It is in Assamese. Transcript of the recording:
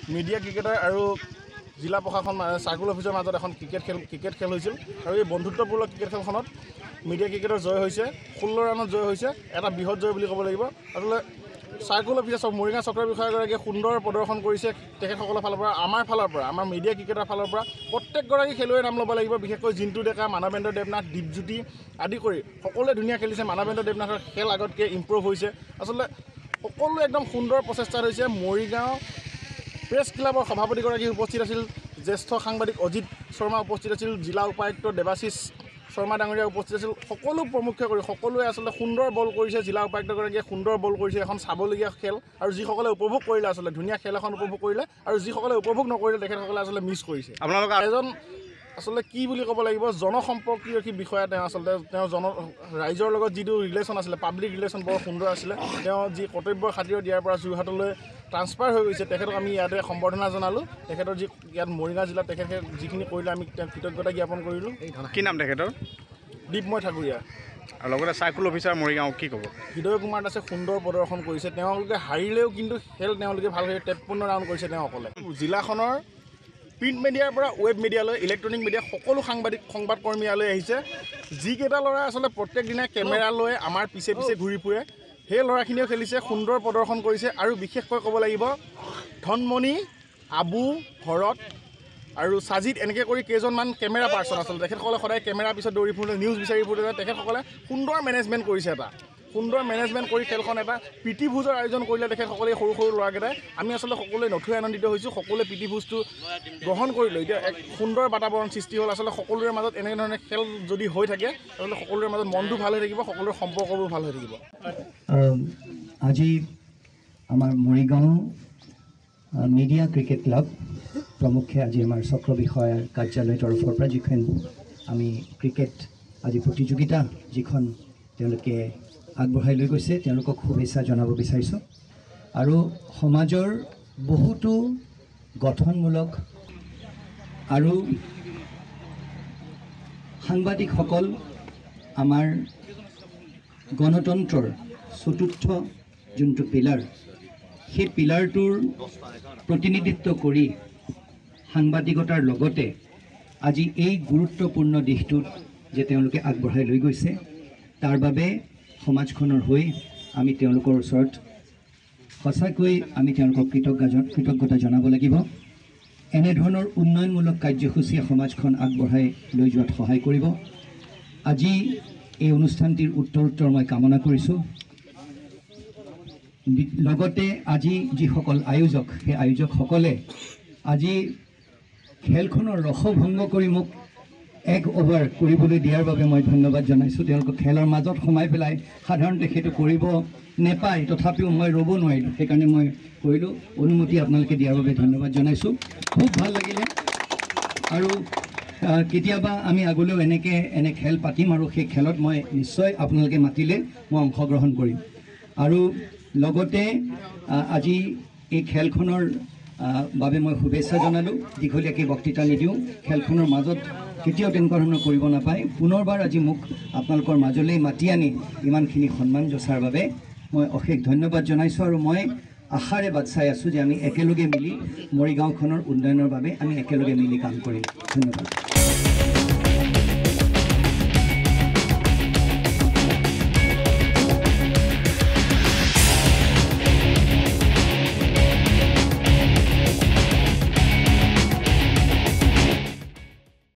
মিডিয়া ক্ৰিকেটাৰ আৰু জিলা প্ৰশাসন চাৰ্কুল অফিচৰ মাজত এখন ক্ৰিকেট খেল হৈছিল আৰু এই বন্ধুত্বপূৰ্ণ ক্ৰিকেট খেলখনত মিডিয়া ক্ৰিকেটৰ জয় হৈছে 16 ৰানত জয় হৈছে এটা বৃহৎ জয় বুলি ক'ব লাগিব আচলতে চাৰ্কুল অফিচাৰ মৰিগাঁও চক্ৰ বিষয়াগৰাকীয়ে সুন্দৰ প্ৰদৰ্শন কৰিছে তেখেতসকলৰ ফালৰ পৰা আমাৰ মিডিয়া ক্ৰিকেটাৰ ফালৰ পৰা প্ৰত্যেকগৰাকী খেলুৱৈৰ নাম ল'ব লাগিব বিশেষকৈ জিন্তু ডেকা মানৱেন্দ্ৰ দেৱনাথ দীপজ্যোতি আদি কৰি সকলোৱে ধুনীয়া খেলিছে মানৱেন্দ্ৰ দেৱনাথৰ খেল আগতকৈ ইম্প্ৰুভ হৈছে আচলতে সকলোৱে একদম সুন্দৰ প্ৰচেষ্টা হৈছে মৰিগাঁও প্ৰেছ ক্লাবৰ সভাপতিগৰাকী উপস্থিত আছিল জ্যেষ্ঠ সাংবাদিক অজিত শৰ্মা উপস্থিত আছিল জিলা উপায়ুক্ত দেৱাশিষ শৰ্মা ডাঙৰীয়া উপস্থিত আছিল সকলো প্ৰমুখ্য কৰি সকলোৱে আচলতে সুন্দৰ বল কৰিছে জিলা উপায়ুক্তগৰাকীয়ে সুন্দৰ বল কৰিছে এখন চাবলগীয়া খেল আৰু যিসকলে উপভোগ কৰিলে আচলতে ধুনীয়া খেল এখন উপভোগ কৰিলে আৰু যিসকলে উপভোগ নকৰিলে তেখেতসকলে আচলতে মিছ কৰিছে আপোনালোক এজন আচলতে কি বুলি ক'ব লাগিব জনসম্পৰ্কীয় বিষয়া তেওঁ আচলতে তেওঁ ৰাইজৰ লগত যিটো ৰিলেশ্যন আছিলে পাব্লিক ৰিলেশ্যন বৰ সুন্দৰ আছিলে তেওঁ যি কৰ্তব্যৰ খাতিৰত দিয়াৰ পৰা যোৰহাটলৈ ট্ৰান্সফাৰ হৈ গৈছে তেখেতক আমি ইয়াতে সম্বৰ্ধনা জনালোঁ তেখেতৰ যি ইয়াত মৰিগাঁও জিলাত তেখেতে যিখিনি কৰিলে আমি তেওঁক কৃতজ্ঞতা জ্ঞাপন কৰিলোঁ কি নাম তেখেতৰ দীপময় ঠাকুৰীয়া আৰু লগতে চাৰ্কুল অফিচাৰ মৰিগাঁও কি ক'ব হৃদয় কুমাৰ দাসে সুন্দৰ প্ৰদৰ্শন কৰিছে তেওঁলোকে হাৰিলেও কিন্তু খেল তেওঁলোকে ভালকৈ 53 ৰাউণ্ড কৰিছে তেওঁ অকলে জিলাখনৰ প্ৰিণ্ট মিডিয়াৰ পৰা ৱেব মিডিয়ালৈ ইলেক্ট্ৰনিক মিডিয়া সকলো সংবাদকৰ্মী ইয়ালৈ আহিছে যিকেইটা ল'ৰাই আচলতে প্ৰত্যেক দিনাই কেমেৰা লৈ আমাৰ পিছে ঘূৰি ফুৰে সেই ল'ৰাখিনিও খেলিছে সুন্দৰ প্ৰদৰ্শন কৰিছে আৰু বিশেষকৈ ক'ব লাগিব ধনমণি আবু ভৰত আৰু সাজিদ এনেকৈ কৰি কেইজনমান কেমেৰা পাৰ্চন আচলতে তেখেতসকলে সদায় কেমেৰাৰ পিছত দৌৰি ফুৰোঁতে নিউজ বিচাৰি ফুৰোঁতে তেখেতসকলে সুন্দৰ মেনেজমেণ্ট কৰিছে সুন্দৰ মেনেজমেণ্ট কৰি খেলখন এটা প্ৰীতি ভোজৰ আয়োজন কৰিলে তেখেতসকলে সৰু ল'ৰাকেইটাই আমি আচলতে সকলোৱে নথৈ আনন্দিত হৈছোঁ সকলোৱে প্ৰীতি ভোজটো গ্ৰহণ কৰিলোঁ এতিয়া এক সুন্দৰ বাতাবৰণ সৃষ্টি হ'ল আচলতে সকলোৰে মাজত এনেধৰণে খেল যদি হৈ থাকে তেতিয়াহ'লে সকলোৰে মাজত মনটো ভাল হৈ থাকিব সকলোৰে সম্পৰ্কবোৰ ভাল হৈ থাকিব আজি আমাৰ মৰিগাঁও মিডিয়া ক্ৰিকেট ক্লাব প্ৰমুখ্যে আজি আমাৰ চক্ৰ বিষয়াৰ কাৰ্যালয়ৰ তৰফৰ পৰা যিখন আমি ক্ৰিকেট আজি প্ৰতিযোগিতা যিখন তেওঁলোকে আগবঢ়াই লৈ গৈছে তেওঁলোকক শুভেচ্ছা জনাব বিচাৰিছোঁ আৰু সমাজৰ বহুতো গঠনমূলক আৰু সাংবাদিকসকল আমাৰ গণতন্ত্ৰৰ চতুৰ্থ যোনটো পিলাৰ সেই পিলাৰটোৰ প্ৰতিনিধিত্ব কৰি সাংবাদিকতাৰ লগতে আজি এই গুৰুত্বপূৰ্ণ দিশটোত যে তেওঁলোকে আগবঢ়াই লৈ গৈছে তাৰ বাবে সমাজখনৰ হৈ আমি তেওঁলোকৰ ওচৰত সঁচাকৈ আমি তেওঁলোকক কৃতজ্ঞতা জনাব লাগিব এনেধৰণৰ উন্নয়নমূলক কাৰ্যসূচীয়ে সমাজখন আগবঢ়াই লৈ যোৱাত সহায় কৰিব আজি এই অনুষ্ঠানটিৰ উত্তৰ মই কামনা কৰিছোঁ লগতে আজি যিসকল আয়োজক সেই আয়োজকসকলে আজি খেলখনৰ ৰসভংগ কৰি মোক 1 অভাৰ কৰিবলৈ দিয়াৰ বাবে মই ধন্যবাদ জনাইছোঁ তেওঁলোকক খেলৰ মাজত সোমাই পেলাই সাধাৰণতে সেইটো কৰিব নেপায় তথাপিও মই ৰ'ব নোৱাৰিলোঁ সেইকাৰণে মই কৰিলোঁ অনুমতি আপোনালোকে দিয়াৰ বাবে ধন্যবাদ জনাইছোঁ খুব ভাল লাগিলে আৰু কেতিয়াবা আমি আগলৈও এনে খেল পাতিম আৰু সেই খেলত মই নিশ্চয় আপোনালোকে মাতিলে মই অংশগ্ৰহণ কৰিম আৰু লগতে আজি এই খেলখনৰ বাবে মই শুভেচ্ছা জনালোঁ দীঘলীয়াকৈ বক্তৃতা নিদিওঁ খেলখনৰ মাজত কেতিয়াও তেনেকুৱা ধৰণৰ কৰিব নাপায় পুনৰবাৰ আজি মোক আপোনালোকৰ মাজলৈ মাতি আনি ইমানখিনি সন্মান যচাৰ বাবে মই অশেষ ধন্যবাদ জনাইছোঁ আৰু মই আশাৰে বাট চাই আছোঁ যে আমি একেলগে মিলি মৰিগাঁওখনৰ উন্নয়নৰ বাবে আমি একেলগে মিলি কাম কৰিম ধন্যবাদ